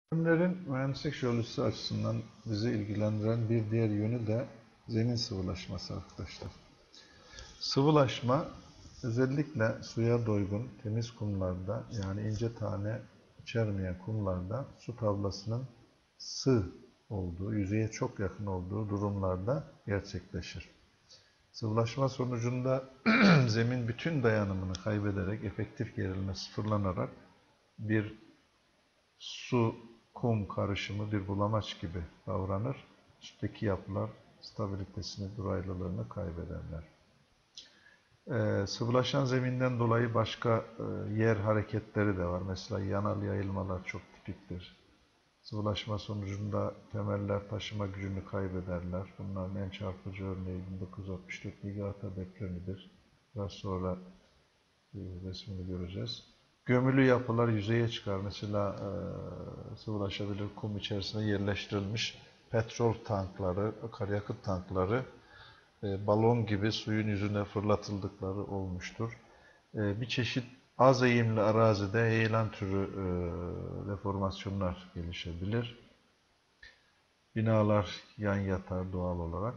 Ürünlerin mühendislik jeolojisi açısından bizi ilgilendiren bir diğer yönü de zemin sıvılaşması arkadaşlar. Sıvılaşma özellikle suya doygun temiz kumlarda, yani ince tane içermeyen kumlarda su tablasının sığ olduğu, yüzeye çok yakın olduğu durumlarda gerçekleşir. Sıvılaşma sonucunda zemin bütün dayanımını kaybederek, efektif gerilme sıfırlanarak bir su, kum karışımı bir bulamaç gibi davranır. Üstteki yapılar stabilitesini, duraylılığını kaybederler. Sıvılaşan zeminden dolayı başka yer hareketleri de var. Mesela yanal yayılmalar çok tipiktir. Sıvılaşma sonucunda temeller taşıma gücünü kaybederler. Bunların en çarpıcı örneği 1964 Niigata depremidir. Biraz sonra resmini göreceğiz. Gömülü yapılar yüzeye çıkar. Mesela sıvılaşabilir kum içerisine yerleştirilmiş petrol tankları, akaryakıt tankları balon gibi suyun yüzüne fırlatıldıkları olmuştur. Bir çeşit az eğimli arazide heyelan türü deformasyonlar gelişebilir. Binalar yan yatar doğal olarak.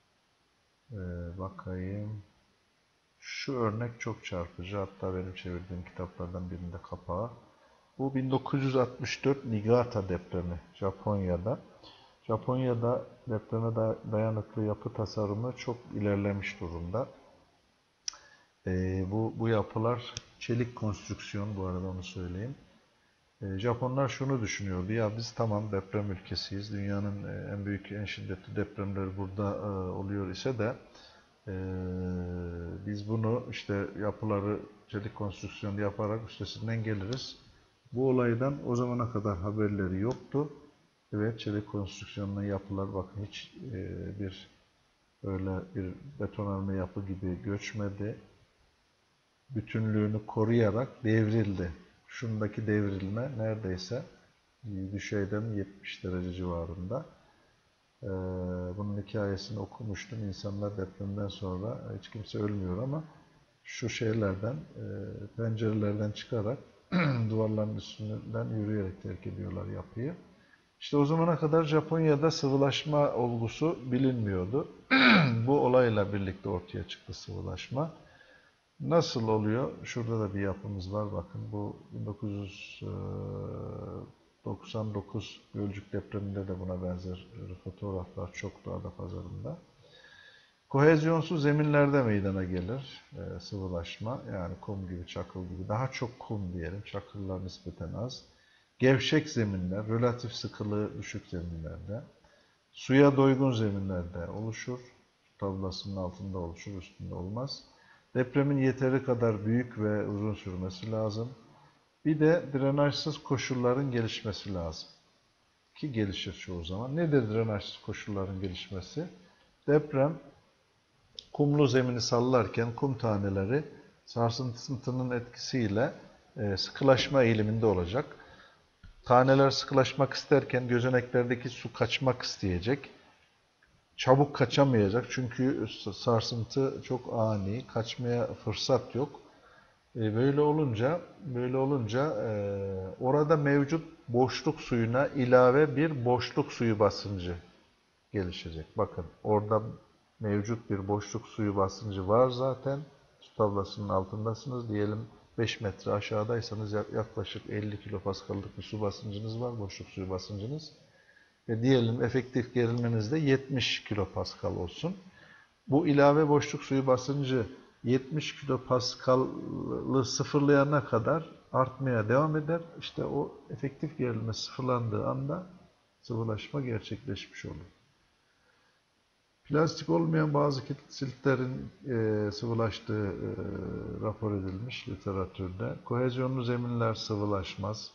Bakayım. Şu örnek çok çarpıcı. Hatta benim çevirdiğim kitaplardan birinde kapağı. Bu 1964 Niigata depremi Japonya'da. Japonya'da depreme dayanıklı yapı tasarımı çok ilerlemiş durumda. Bu yapılar çelik konstrüksiyon, bu arada onu söyleyeyim. Japonlar şunu düşünüyordu, ya biz tamam deprem ülkesiyiz, dünyanın en büyük, en şiddetli depremleri burada oluyor ise de biz bunu işte yapıları çelik konstrüksiyon yaparak üstesinden geliriz. Bu olaydan o zamana kadar haberleri yoktu. Evet, çelik konstrüksiyonlu yapılar bakın hiç bir öyle bir betonarme yapı gibi göçmedi. Bütünlüğünü koruyarak devrildi. Şundaki devrilme neredeyse düşeyden 70 derece civarında. Bunun hikayesini okumuştum. İnsanlar depremden sonra hiç kimse ölmüyor ama şu şeylerden, pencerelerden çıkarak duvarların üstünden yürüyerek terk ediyorlar yapıyı. İşte o zamana kadar Japonya'da sıvılaşma olgusu bilinmiyordu. Bu olayla birlikte ortaya çıktı sıvılaşma. Nasıl oluyor? Şurada da bir yapımız var. Bakın bu 1999 Gölcük depreminde de buna benzer fotoğraflar çoktu ada pazarında. Kohezyonsuz zeminlerde meydana gelir sıvılaşma. Yani kum gibi, çakıl gibi. Daha çok kum diyelim. Çakıllar nispeten az. Gevşek zeminler, relatif sıkılığı düşük zeminlerde. Suya doygun zeminlerde oluşur. Su tablasının altında oluşur, üstünde olmaz. Depremin yeteri kadar büyük ve uzun sürmesi lazım. Bir de drenajsız koşulların gelişmesi lazım. Ki gelişir çoğu zaman. Nedir drenajsız koşulların gelişmesi? Deprem kumlu zemini sallarken kum taneleri sarsıntının etkisiyle sıkılaşma eğiliminde olacak. Taneler sıkılaşmak isterken gözeneklerdeki su kaçmak isteyecek. Çabuk kaçamayacak çünkü sarsıntı çok ani, kaçmaya fırsat yok. Böyle olunca orada mevcut boşluk suyuna ilave bir boşluk suyu basıncı gelişecek. Bakın orada mevcut bir boşluk suyu basıncı var zaten. Su tablasının altındasınız. Diyelim 5 metre aşağıdaysanız yaklaşık 50 kilopaskallık bir su basıncınız var, boşluk suyu basıncınız. Diyelim efektif gerilmeniz de 70 kilopascal olsun. Bu ilave boşluk suyu basıncı 70 kilopaskal'ı sıfırlayana kadar artmaya devam eder. İşte o efektif gerilme sıfırlandığı anda sıvılaşma gerçekleşmiş olur. Plastik olmayan bazı siltlerin sıvılaştığı rapor edilmiş literatürde. Kohezyonlu zeminler sıvılaşmaz.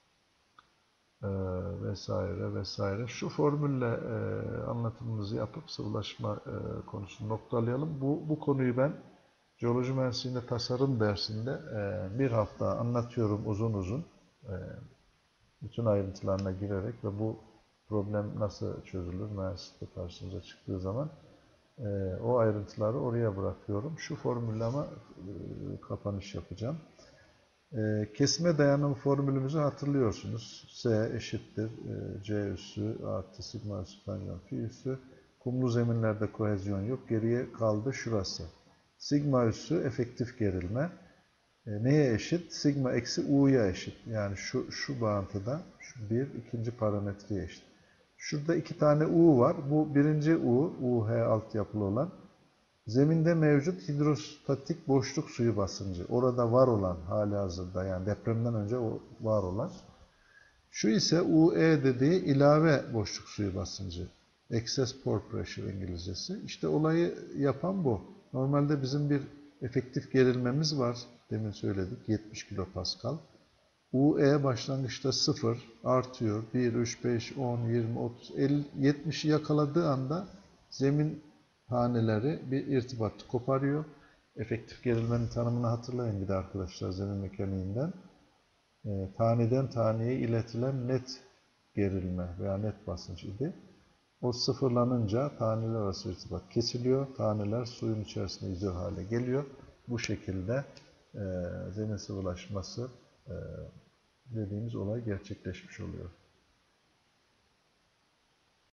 Vesaire vesaire. Şu formülle anlatımımızı yapıp sıvılaşma konusunu noktalayalım. Bu konuyu ben Jeoloji Mühendisliğinde tasarım dersinde bir hafta anlatıyorum uzun uzun. Bütün ayrıntılarına girerek ve bu problem nasıl çözülür mühendislikte karşımıza çıktığı zaman o ayrıntıları oraya bırakıyorum. Şu formülle ama kapanış yapacağım. Kesme dayanım formülümüzü hatırlıyorsunuz. S eşittir C üssü artı sigma üssü tanjant fi üssü. Kumlu zeminlerde kohezyon yok. Geriye kaldı şurası. Sigma üssü efektif gerilme. Neye eşit? Sigma eksi U'ya eşit. Yani şu bağıntıda şu bir ikinci parametreye eşit. Şurada iki tane U var. Bu birinci U, UH altyapılı olan. Zeminde mevcut hidrostatik boşluk suyu basıncı. Orada var olan halihazırda yani depremden önce var olan. Şu ise UE dediği ilave boşluk suyu basıncı. Excess pore pressure İngilizcesi. İşte olayı yapan bu. Normalde bizim bir efektif gerilmemiz var. Demin söyledik 70 kilopascal. UE başlangıçta 0 artıyor. 1, 3, 5, 10, 20, 30, 50, 70'i yakaladığı anda zemin haneleri bir irtibatı koparıyor. Efektif gerilmenin tanımını hatırlayın bir de arkadaşlar zemin mekaniğinden. Taneden taneye iletilen net gerilme veya net basınç idi. O sıfırlanınca taneler arası irtibat kesiliyor. Taneler suyun içerisinde yüzey hale geliyor. Bu şekilde zemin sıvılaşması dediğimiz olay gerçekleşmiş oluyor.